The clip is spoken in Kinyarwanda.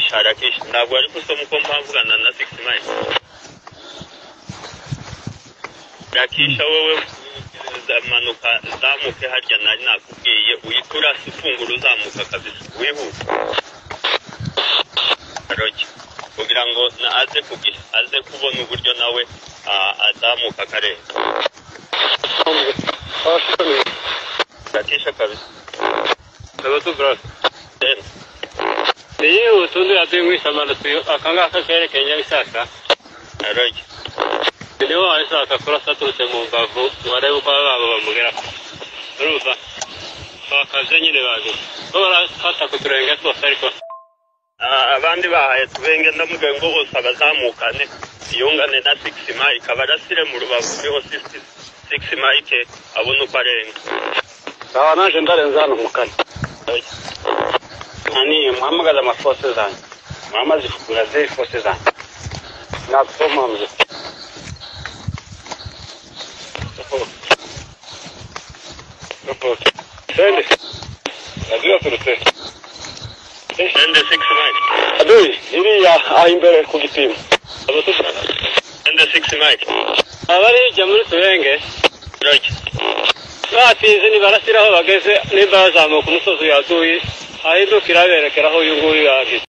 harakisha ntabwo ari kusoma uko mpavugana na 6 miles rakisha wowe zamanuka zamuke harya nari nakubwiye uyitura sifungura uzamuka kabisa wihuta roki kugira ngo na aze kubona uburyo nawe azamuka kare rakisha kabisa Sabato bro. Niyo utundu yadwimwisha amanatu akangaka kerekenya bisaka. roki Niyo ayisaka kora saturutse mu mbavu warebe uko baba bamugera. Urumva? Bakaze nyine baje. Bora fata kuturenge twose ariko abandi bahaye tubenge ndamuge ngo bose abazamukane yungane na 6 miles kabarasire mu rubavu niho 6 miles abona uko arenga naje ndarenza hano mukane. Ani muhamagaza amafose zanjye. Mama zifugura ze fose zanjye. Nakoma mze. Sende. Adiyo turute. Sende 6 miles. Adui, iriya ahimbere ku gipimo. Sende 6 miles. Abari jamuri turenge. roki Batize ni barasiraho bageze nimba bazamuka umusozi yaduye ahindukira berekeraho uyu nguyu yageze.